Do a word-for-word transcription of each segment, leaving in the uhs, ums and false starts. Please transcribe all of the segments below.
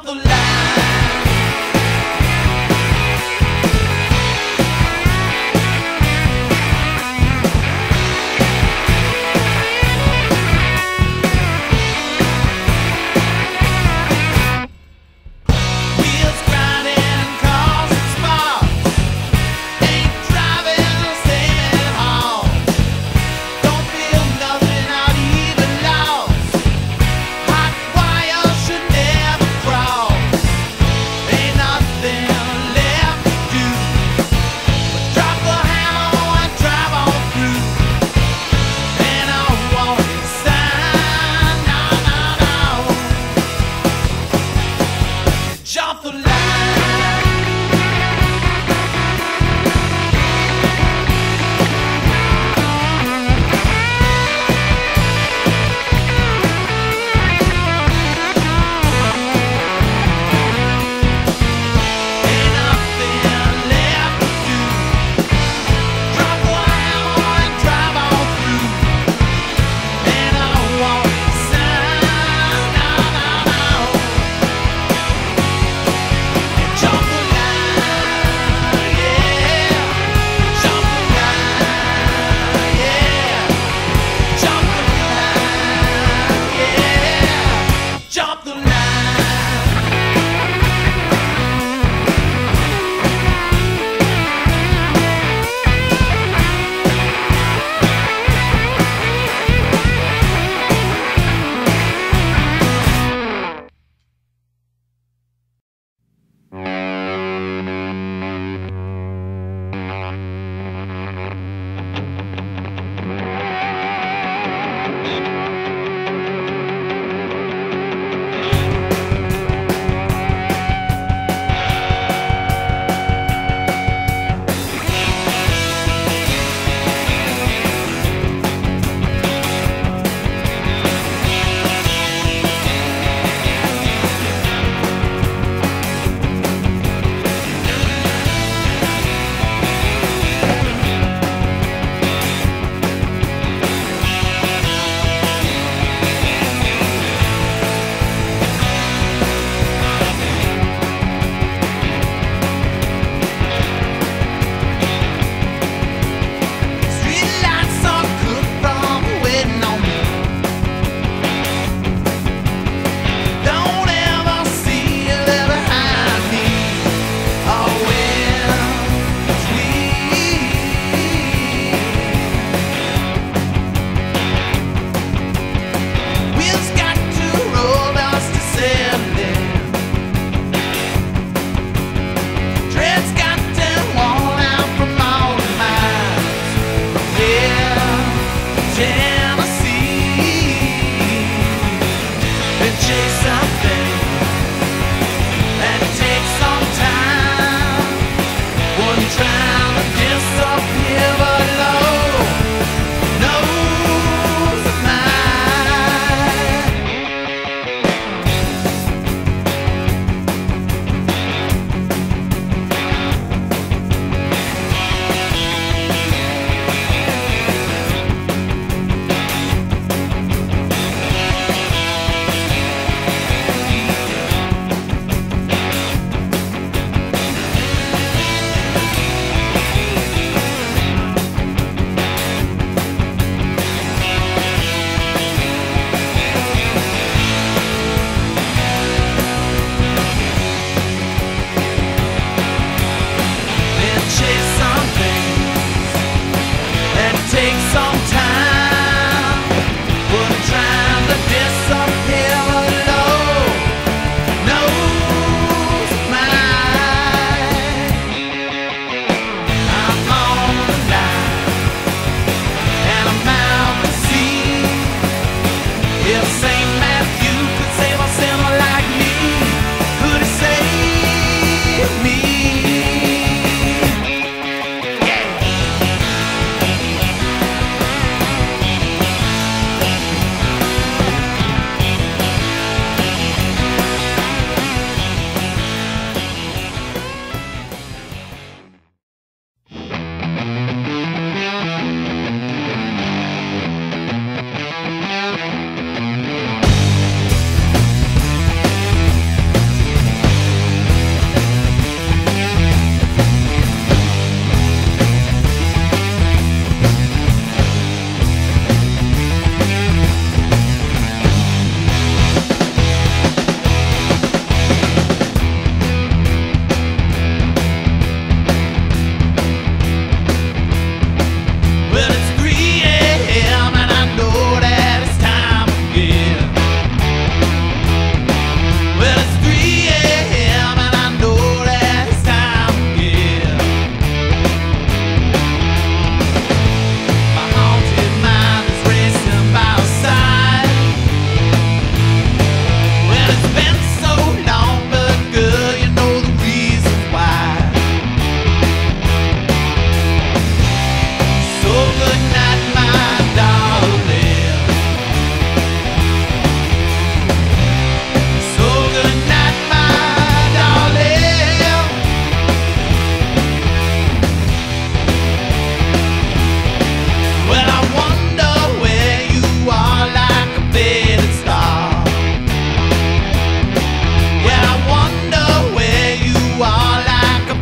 the line. Wheels grinding, causing sparks. Ain't driving, saving at home. Don't feel nothing, not even lost. Hot wire should never cross. Ain't nothing left to do but drop the hammer and drive on through. And I won't sign, no, no, no. Jump the line. Ain't nothing left to do. Drop the hammer and drive on through. And I won't sign, no, no, no. Jump the line, yeah. Jump the line, yeah. Jump the line, yeah. Jump the line.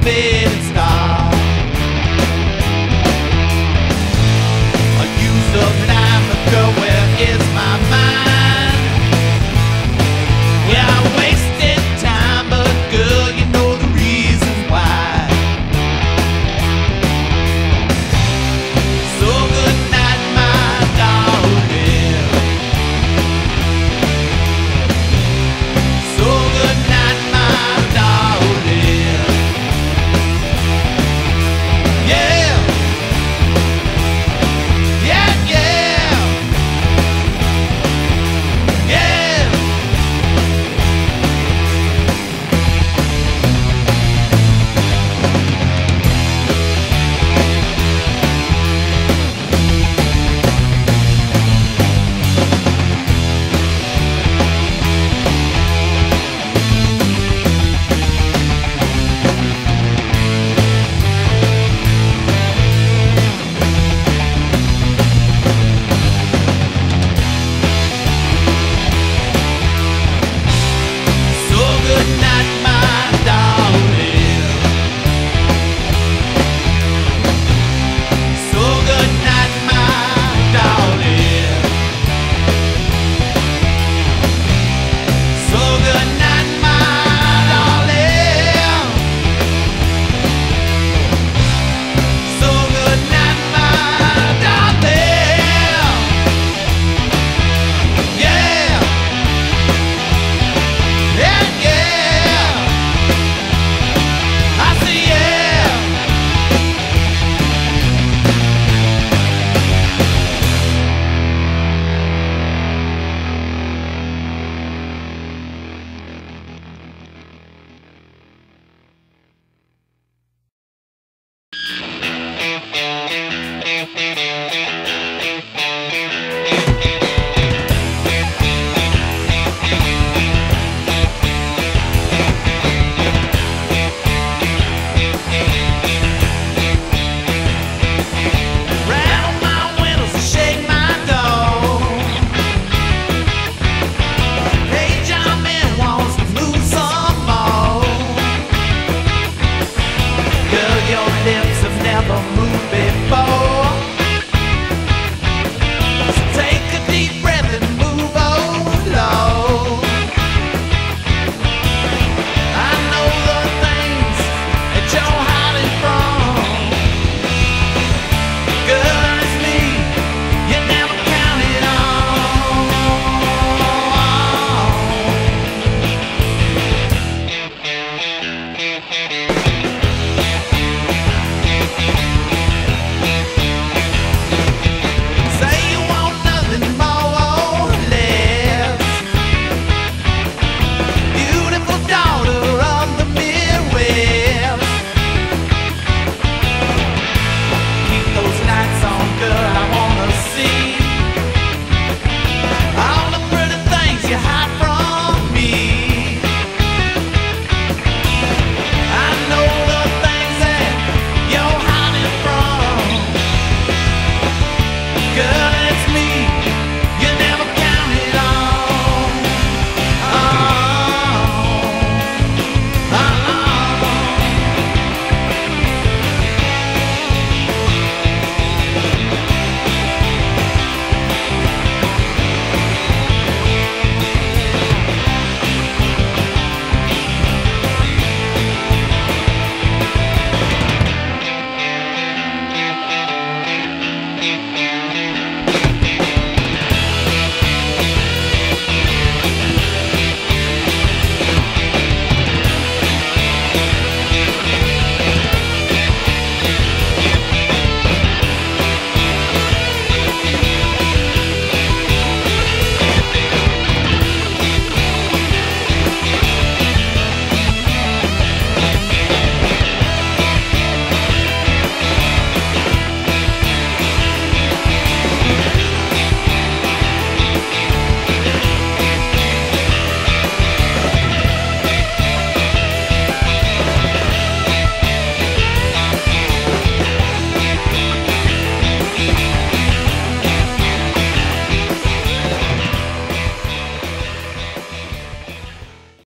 fading star. I used up time, but girl, where is my mind? Yeah, I wasted time, but girl, you know the reason why. So good night, my darling. So good night, my darling. Yeah. Yeah, yeah. Yeah. So good night, my darling.